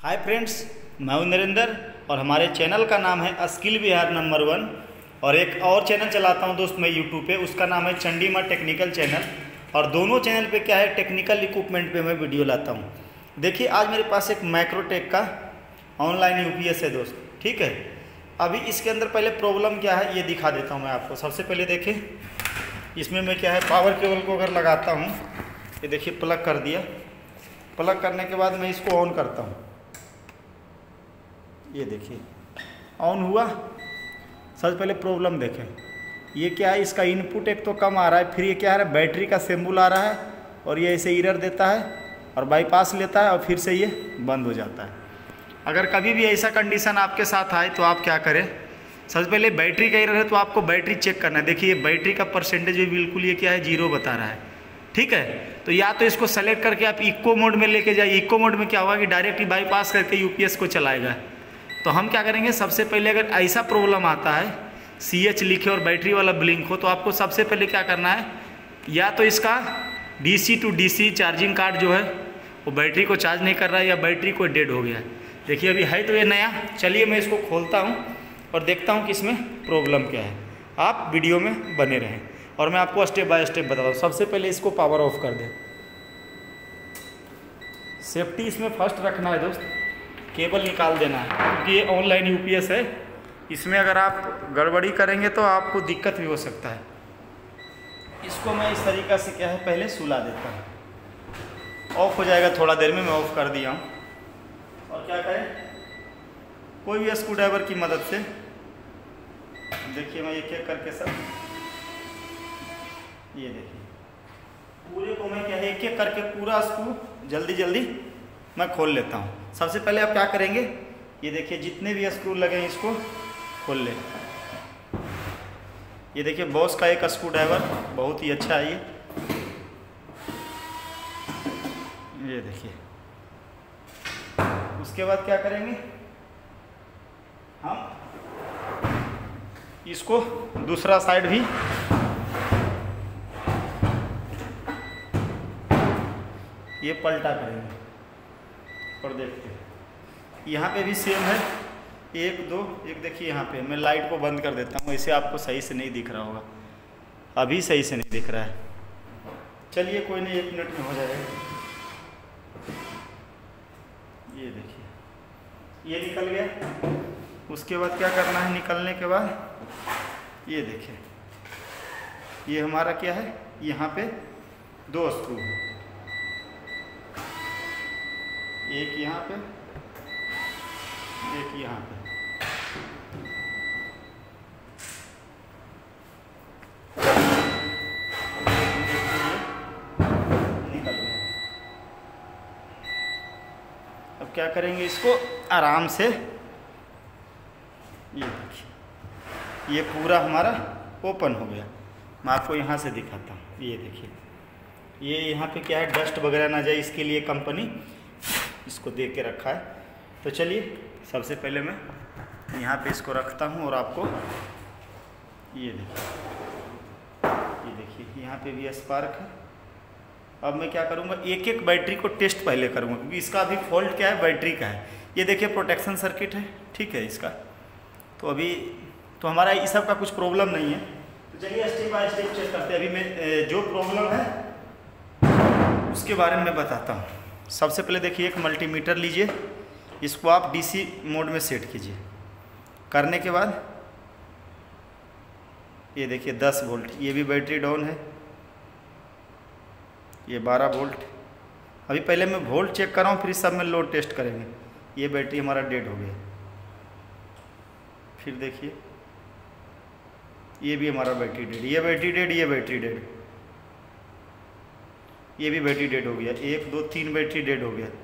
Hi friends, मैं हूं नरेंद्र और हमारे चैनल का नाम है स्किल बिहार नंबर 1। और एक और चैनल चलाता हूं दोस्त मैं यूट्यूब पे, उसका नाम है चंडीमा टेक्निकल चैनल। और दोनों चैनल पे क्या है, टेक्निकल इक्विपमेंट पे मैं वीडियो लाता हूं। देखिए आज मेरे पास एक माइक्रोटेक का ऑनलाइन यूपीएस है दोस्त, ठीक है। अभी इसके अंदर पहले प्रॉब्लम क्या है ये दिखा देता हूँ मैं आपको। सबसे पहले देखिए इसमें मैं क्या है, पावर केबल को अगर लगाता हूँ, ये देखिए प्लग कर दिया। प्लग करने के बाद मैं इसको ऑन करता हूँ, ये देखिए ऑन हुआ। सबसे पहले प्रॉब्लम देखें, ये क्या है, इसका इनपुट एक तो कम आ रहा है, फिर ये क्या है, बैटरी का सिंबल आ रहा है और ये ऐसे एरर देता है और बाईपास लेता है और फिर से ये बंद हो जाता है। अगर कभी भी ऐसा कंडीशन आपके साथ आए तो आप क्या करें, सबसे पहले बैटरी का एरर है तो आपको बैटरी चेक करना है। देखिए बैटरी का परसेंटेज भी बिल्कुल ये क्या है, 0 बता रहा है, ठीक है। तो या तो इसको सेलेक्ट करके आप इको मोड में लेके जाइए। इको मोड में क्या होगा कि डायरेक्ट ही बाईपास करके यूपीएस को चलाएगा। तो हम क्या करेंगे, सबसे पहले अगर ऐसा प्रॉब्लम आता है, CH लिखे और बैटरी वाला ब्लिंक हो, तो आपको सबसे पहले क्या करना है, या तो इसका DC to DC charging card जो है वो बैटरी को चार्ज नहीं कर रहा है या बैटरी को डेड हो गया है। देखिए अभी है तो ये नया। चलिए मैं इसको खोलता हूँ और देखता हूँ कि इसमें प्रॉब्लम क्या है। आप वीडियो में बने रहें और मैं आपको स्टेप बाय स्टेप बताता हूँ। सबसे पहले इसको पावर ऑफ कर दें। सेफ्टी इसमें फर्स्ट रखना है दोस्त, केबल निकाल देना है क्योंकि ये ऑनलाइन यूपीएस है। इसमें अगर आप गड़बड़ी करेंगे तो आपको दिक्कत भी हो सकता है। इसको मैं इस तरीक़ा से क्या है, पहले सुला देता हूँ। ऑफ हो जाएगा थोड़ा देर में, मैं ऑफ कर दिया हूँ। और क्या करें, कोई भी स्क्रू ड्राइवर की मदद से देखिए मैं एक एक करके सब, ये देखिए पूरे को मैं क्या है, एक एक करके पूरा स्क्रू जल्दी जल्दी मैं खोल लेता हूँ। सबसे पहले आप क्या करेंगे, ये देखिए जितने भी स्क्रू लगे हैं इसको खोल लें। ये देखिए बॉस का एक स्क्रू ड्राइवर बहुत ही अच्छा है ये देखिए। उसके बाद क्या करेंगे, हम इसको दूसरा साइड भी ये पलटा करेंगे और देखते हैं। यहाँ पे भी सेम है, 1 2 1। देखिए यहाँ पे मैं लाइट को बंद कर देता हूँ, ऐसे आपको सही से नहीं दिख रहा होगा, अभी सही से नहीं दिख रहा है। चलिए कोई नहीं, 1 मिनट में हो जाएगा। ये देखिए ये निकल गया। उसके बाद क्या करना है, निकलने के बाद ये देखिए ये हमारा क्या है, यहाँ पे 2 स्क्रू, एक यहाँ पे एक यहाँ पे। निकल गया। अब क्या करेंगे, इसको आराम से, ये देखिए ये पूरा हमारा ओपन हो गया। मैं आपको यहाँ से दिखाता हूँ। ये देखिए ये यहाँ पे क्या है, डस्ट वगैरह ना जाए इसके लिए कंपनी इसको दे के रखा है। तो चलिए सबसे पहले मैं यहाँ पे इसको रखता हूँ और आपको ये देखिए यहाँ पे भी स्पार्क है। अब मैं क्या करूँगा, एक एक बैटरी को टेस्ट पहले करूँगा क्योंकि इसका अभी फॉल्ट क्या है, बैटरी का है। ये देखिए प्रोटेक्शन सर्किट है, ठीक है इसका। तो अभी तो हमारा इस सब का कुछ प्रॉब्लम नहीं है। तो चलिए स्टेप बाय स्टेप चेक करते हैं। अभी मैं जो प्रॉब्लम है उसके बारे में बताता हूँ। सबसे पहले देखिए एक मल्टीमीटर लीजिए, इसको आप DC मोड में सेट कीजिए। करने के बाद ये देखिए 10 वोल्ट, ये भी बैटरी डाउन है, ये 12 वोल्ट। अभी पहले मैं वोल्ट चेक कर रहा हूँ, फिर इस सब में लोड टेस्ट करेंगे। ये बैटरी हमारा डेड हो गया। फिर देखिए ये भी हमारा बैटरी डेड, ये बैटरी डेड, ये बैटरी डेड, ये भी बैटरी डेड हो गया। 1 2 3 बैटरी डेड हो गया।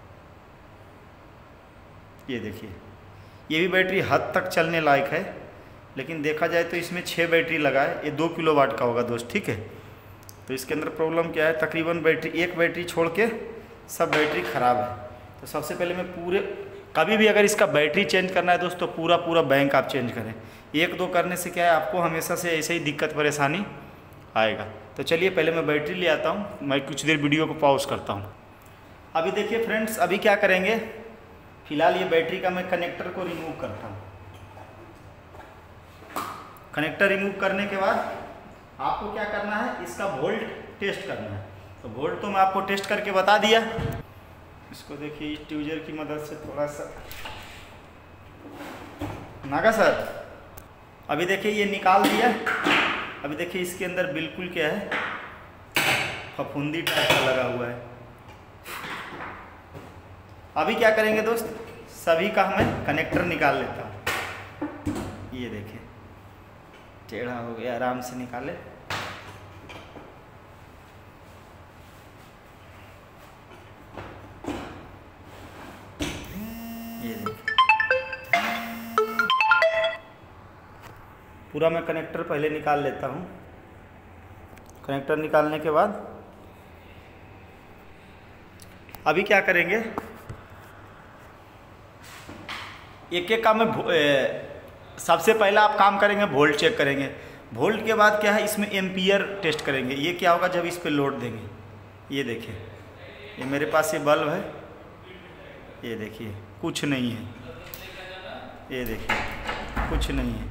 ये देखिए ये भी बैटरी हद तक चलने लायक है, लेकिन देखा जाए तो इसमें 6 बैटरी लगा है। ये 2 किलोवाट का होगा दोस्त, ठीक है। तो इसके अंदर प्रॉब्लम क्या है, तकरीबन बैटरी, एक बैटरी छोड़ के सब बैटरी ख़राब है। तो सबसे पहले मैं पूरे, कभी भी अगर इसका बैटरी चेंज करना है दोस्त तो पूरा बैंक आप चेंज करें। 1 2 करने से क्या है, आपको हमेशा से ऐसे ही दिक्कत परेशानी आएगा। तो चलिए पहले मैं बैटरी ले आता हूँ, मैं कुछ देर वीडियो को पॉज करता हूँ। अभी देखिए फ्रेंड्स, अभी क्या करेंगे, फिलहाल ये बैटरी का मैं कनेक्टर को रिमूव करता हूँ। कनेक्टर रिमूव करने के बाद आपको क्या करना है, इसका वोल्ट टेस्ट करना है। तो वोल्ट तो मैं आपको टेस्ट करके बता दिया। इसको देखिए इस ट्यूजर की मदद से थोड़ा सा नागा सर, अभी देखिए ये निकाल दिया। अभी देखिए इसके अंदर बिल्कुल क्या है, फफूंदी टाइप का लगा हुआ है। अभी क्या करेंगे दोस्त, सभी का मैं कनेक्टर निकाल लेता हूँ। ये देखिए टेढ़ा हो गया, आराम से निकाले। ये देखिए पूरा मैं कनेक्टर पहले निकाल लेता हूँ। कनेक्टर निकालने के बाद अभी क्या करेंगे, एक एक काम में सबसे पहला आप काम करेंगे वोल्ट चेक करेंगे। वोल्ट के बाद क्या है, इसमें एम्पियर टेस्ट करेंगे। ये क्या होगा जब इस पे लोड देंगे। ये देखिए ये मेरे पास ये बल्ब है, ये देखिए कुछ नहीं है, ये देखिए कुछ नहीं है।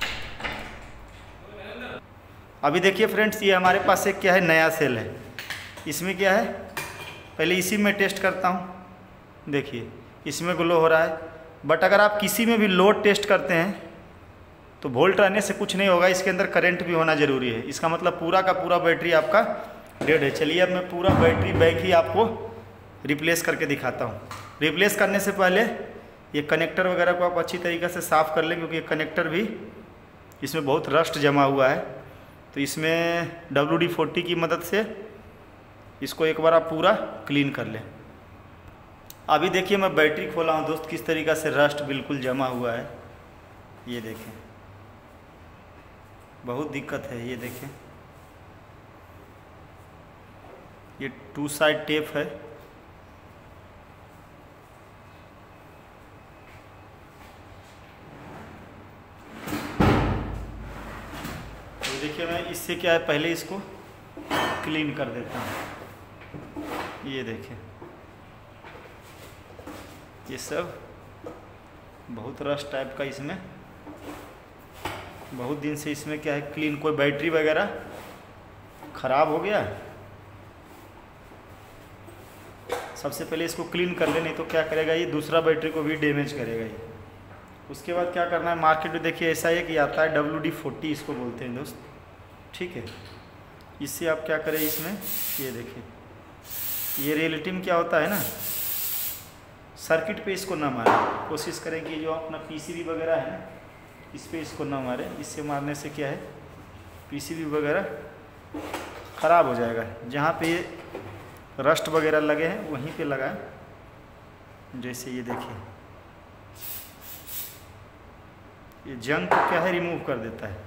अभी देखिए फ्रेंड्स, ये हमारे पास एक क्या है, नया सेल है। इसमें क्या है, पहले इसी में टेस्ट करता हूँ। देखिए इसमें ग्लो हो रहा है। बट अगर आप किसी में भी लोड टेस्ट करते हैं तो वोल्ट रहने से कुछ नहीं होगा, इसके अंदर करंट भी होना ज़रूरी है। इसका मतलब पूरा का पूरा बैटरी आपका डेड है। चलिए अब मैं पूरा बैटरी बैंक ही आपको रिप्लेस करके दिखाता हूँ। रिप्लेस करने से पहले ये कनेक्टर वगैरह को आप अच्छी तरीक़े से साफ़ कर लें, क्योंकि ये कनेक्टर भी इसमें बहुत रस्ट जमा हुआ है। तो इसमें WD-40 की मदद से इसको एक बार आप पूरा क्लीन कर लें। अभी देखिए मैं बैटरी खोला हूँ दोस्त, किस तरीक़ा से रस्ट बिल्कुल जमा हुआ है। ये देखें बहुत दिक्कत है। ये देखें ये 2 साइड टेप है। तो देखिए मैं इससे क्या है, पहले इसको क्लीन कर देता हूँ। ये देखें ये सब बहुत रस्ट टाइप का, इसमें बहुत दिन से इसमें क्या है क्लीन, कोई बैटरी वगैरह ख़राब हो गया। सबसे पहले इसको क्लीन कर ले, नहीं तो क्या करेगा ये दूसरा बैटरी को भी डैमेज करेगा ये। उसके बाद क्या करना है, मार्केट में देखिए ऐसा एक आता है WD-40 इसको बोलते हैं दोस्त, ठीक है। इससे आप क्या करें, इसमें ये देखिए ये रियलिटी में क्या होता है ना, सर्किट पे इसको ना मारें। कोशिश करें कि जो अपना PCB वगैरह है ना, इस पे इसको ना मारें। इससे मारने से क्या है, PCB वगैरह ख़राब हो जाएगा। जहाँ पे रस्ट वगैरह लगे हैं वहीं पे लगाएं। जैसे ये देखिए ये जंग को क्या है रिमूव कर देता है।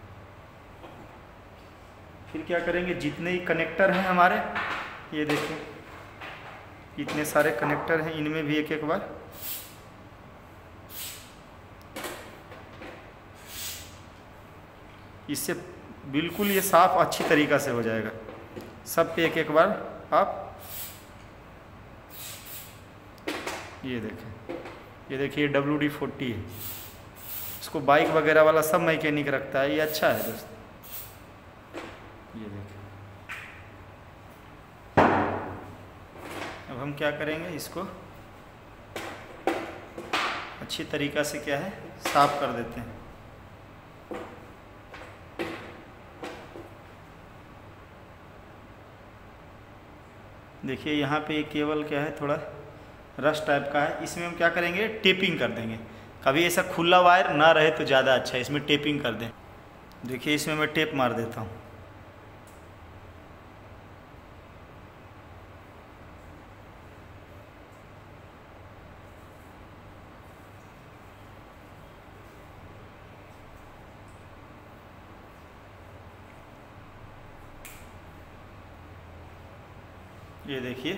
फिर क्या करेंगे, जितने ही कनेक्टर हैं हमारे, ये देखिए इतने सारे कनेक्टर हैं, इनमें भी एक एक बार इससे बिल्कुल ये साफ अच्छी तरीक़ा से हो जाएगा। सब पे एक एक बार आप ये देखिए WD-40 है। इसको बाइक वगैरह वाला सब मैकेनिक रखता है, ये अच्छा है दोस्त। ये देखिए अब हम क्या करेंगे, इसको अच्छी तरीक़ा से क्या है साफ कर देते हैं। देखिए यहाँ पे केबल क्या है थोड़ा रस्ट टाइप का है, इसमें हम क्या करेंगे टेपिंग कर देंगे। कभी ऐसा खुला वायर ना रहे तो ज़्यादा अच्छा है, इसमें टेपिंग कर दें। देखिए इसमें मैं टेप मार देता हूँ। ये देखिए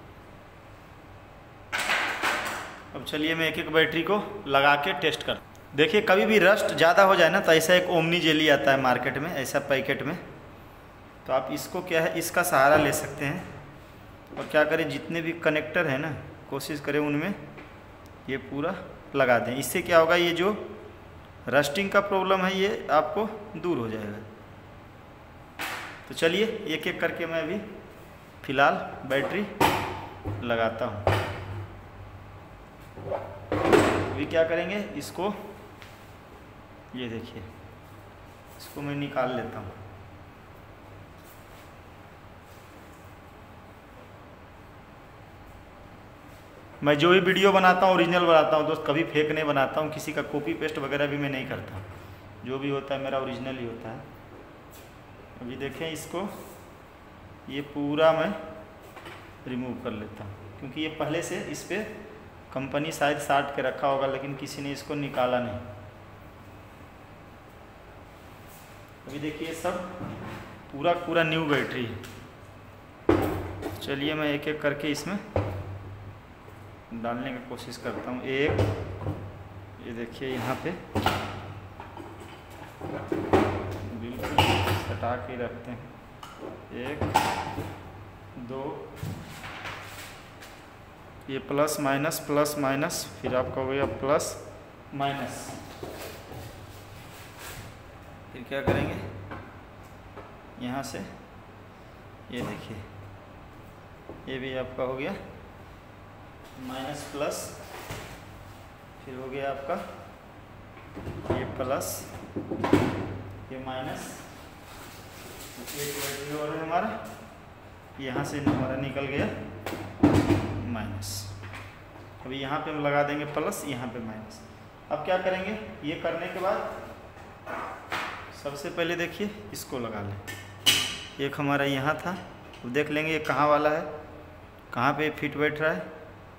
अब चलिए मैं एक एक बैटरी को लगा के टेस्ट कर। देखिए कभी भी रस्ट ज़्यादा हो जाए ना, तो ऐसा एक ओमनी जेली आता है मार्केट में, ऐसा पैकेट में। तो आप इसको क्या है इसका सहारा ले सकते हैं और क्या करें, जितने भी कनेक्टर हैं ना कोशिश करें उनमें ये पूरा लगा दें। इससे क्या होगा, ये जो रस्टिंग का प्रॉब्लम है ये आपको दूर हो जाएगा। तो चलिए एक एक करके मैं अभी फ़िलहाल बैटरी लगाता हूँ। अभी क्या करेंगे, इसको ये देखिए, इसको मैं निकाल लेता हूँ। मैं जो भी वीडियो बनाता हूँ ओरिजिनल बनाता हूँ दोस्त, कभी फेक नहीं बनाता हूँ, किसी का कॉपी पेस्ट वगैरह भी मैं नहीं करता। जो भी होता है मेरा ओरिजिनल ही होता है। अभी देखें इसको, ये पूरा मैं रिमूव कर लेता हूँ, क्योंकि ये पहले से इस पर कंपनी शायद साट के रखा होगा, लेकिन किसी ने इसको निकाला नहीं। अभी देखिए सब पूरा न्यू बैटरी है। चलिए मैं एक एक करके इसमें डालने की कोशिश करता हूँ। एक, ये देखिए यहाँ पे बिल्कुल सटा के रखते हैं। एक, दो, ये प्लस माइनस, फिर आपका हो गया प्लस माइनस। फिर क्या करेंगे, यहाँ से ये देखिए, ये भी आपका हो गया माइनस प्लस, फिर हो गया आपका ये प्लस, ये माइनस, एक बैटरी और है हमारा, यहाँ से हमारा निकल गया माइनस। अभी यहाँ पे हम लगा देंगे प्लस, यहाँ पे माइनस। अब क्या करेंगे, ये करने के बाद सबसे पहले देखिए इसको लगा लें। एक हमारा यहाँ था, अब देख लेंगे ये कहाँ वाला है, कहाँ पे फिट बैठ रहा है।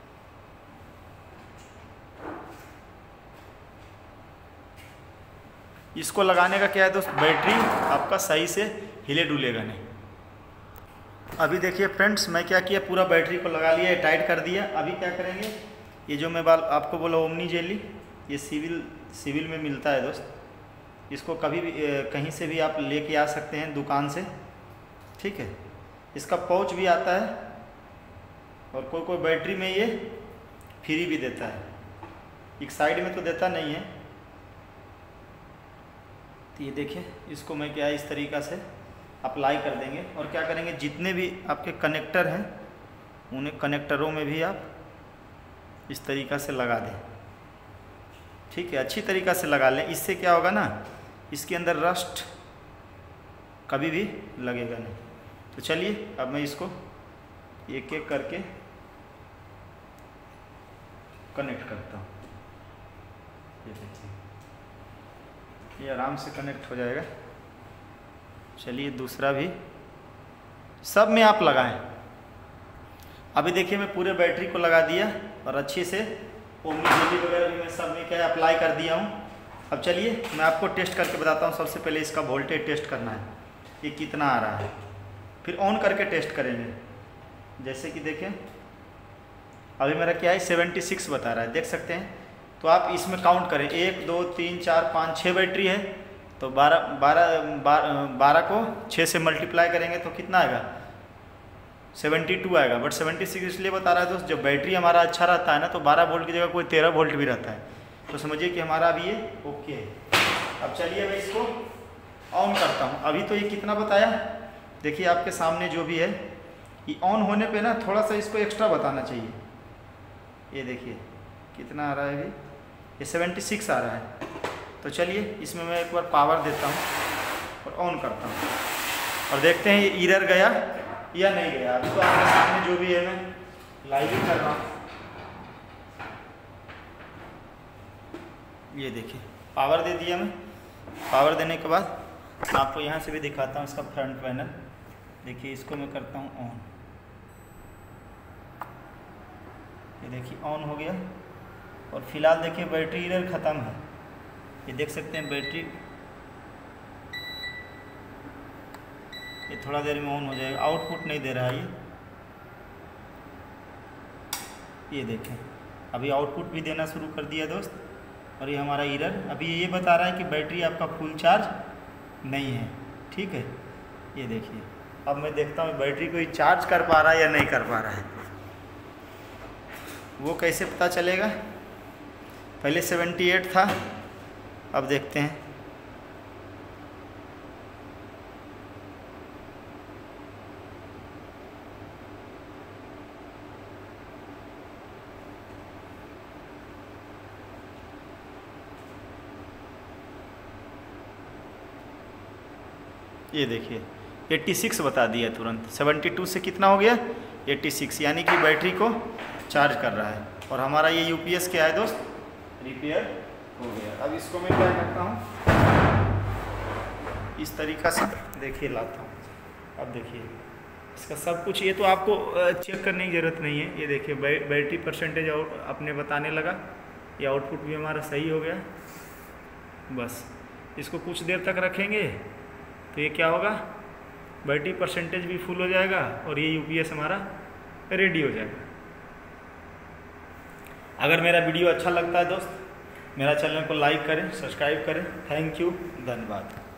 इसको लगाने का क्या है दोस्त, बैटरी आपका सही से हिले डुलेगा नहीं। अभी देखिए फ्रेंड्स, मैं क्या किया, पूरा बैटरी को लगा लिया, टाइट कर दिया। अभी क्या करेंगे, ये जो मैं आपको बोला ओमनी जेली, ये सिविल में मिलता है दोस्त। इसको कभी भी कहीं से भी आप लेके आ सकते हैं दुकान से, ठीक है। इसका पाउच भी आता है और कोई बैटरी में ये फ्री भी देता है, एक साइड में तो देता नहीं है। तो ये देखिए, इसको मैं क्या इस तरीक़ा से अप्लाई कर देंगे। और क्या करेंगे, जितने भी आपके कनेक्टर हैं उन्हें कनेक्टरों में भी आप इस तरीक़ा से लगा दें, ठीक है। अच्छी तरीक़ा से लगा लें, इससे क्या होगा ना, इसके अंदर रस्ट कभी भी लगेगा नहीं। तो चलिए अब मैं इसको एक एक करके कनेक्ट करता हूँ। ये देखिए, ये आराम से कनेक्ट हो जाएगा। चलिए दूसरा भी, सब में आप लगाएं। अभी देखिए मैं पूरे बैटरी को लगा दिया और अच्छे से ओमनी जेली वगैरह भी मैं सब में क्या अप्लाई कर दिया हूँ। अब चलिए मैं आपको टेस्ट करके बताता हूँ। सबसे पहले इसका वोल्टेज टेस्ट करना है, ये कितना आ रहा है, फिर ऑन करके टेस्ट करेंगे। जैसे कि देखें अभी मेरा क्या है 76 बता रहा है, देख सकते हैं। तो आप इसमें काउंट करें, 1 2 3 4 5 6 बैटरी है, तो 12 को 6 से मल्टीप्लाई करेंगे तो कितना आएगा, 72 आएगा। बट 76 इसलिए बता रहा है दोस्त, जब बैटरी हमारा अच्छा रहता है ना तो 12 वोल्ट की जगह कोई 13 वोल्ट भी रहता है, तो समझिए कि हमारा अभी ये ओके है। अब चलिए मैं इसको ऑन करता हूँ। अभी तो ये कितना बताया, देखिए आपके सामने जो भी है, ये ऑन होने पे ना थोड़ा सा इसको एक्स्ट्रा बताना चाहिए। ये देखिए कितना आ रहा है, अभी ये 76 आ रहा है। तो चलिए इसमें मैं एक बार पावर देता हूँ और ऑन करता हूँ और देखते हैं ये इधर गया या नहीं गया। अभी तो आपके सामने जो भी है मैं लाइव ही कर रहा हूँ। ये देखिए पावर दे दिया मैं। पावर देने के बाद आपको यहाँ से भी दिखाता हूँ इसका फ्रंट पैनल। देखिए इसको मैं करता हूँ ऑन, ये देखिए ऑन हो गया। और फिलहाल देखिए बैटरी इधर ख़त्म है, ये देख सकते हैं बैटरी, ये थोड़ा देर में ऑन हो जाएगा। आउटपुट नहीं दे रहा है ये देखें अभी आउटपुट भी देना शुरू कर दिया दोस्त। और ये हमारा एरर अभी ये बता रहा है कि बैटरी आपका फुल चार्ज नहीं है, ठीक है। ये देखिए अब मैं देखता हूँ बैटरी को चार्ज कर पा रहा है या नहीं कर पा रहा है, वो कैसे पता चलेगा। पहले 78 था, अब देखते हैं। ये देखिए 86 बता दिया तुरंत। 72 से कितना हो गया 86, यानी कि बैटरी को चार्ज कर रहा है। और हमारा ये यूपीएस क्या है दोस्त, रिपेयर हो गया। अब इसको मैं क्या करता हूँ, इस तरीक़ा से देखिए लाता हूँ। अब देखिए इसका सब कुछ, ये तो आपको चेक करने की ज़रूरत नहीं है। ये देखिए बैटरी परसेंटेज अपने बताने लगा, ये आउटपुट भी हमारा सही हो गया। बस इसको कुछ देर तक रखेंगे तो ये क्या होगा, बैटरी परसेंटेज भी फुल हो जाएगा और ये यूपीएस हमारा रेडी हो जाएगा। अगर मेरा वीडियो अच्छा लगता है दोस्त, मेरा चैनल को लाइक करें, सब्सक्राइब करें। थैंक यू, धन्यवाद।